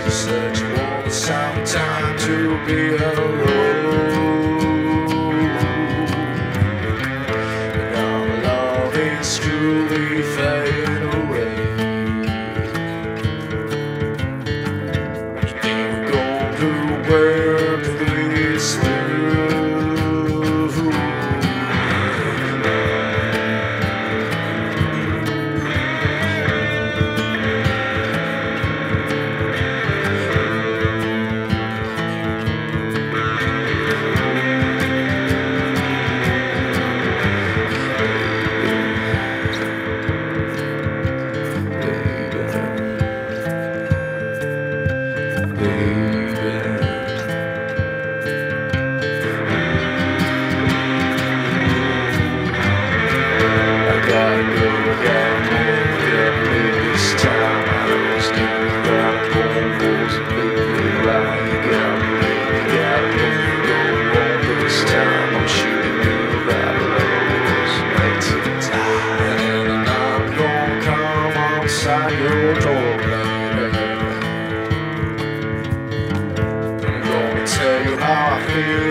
said you want some time to be alone. And our love is truly fading away. You're going to work this through. Your door, baby. I'm gonna tell you how I feel.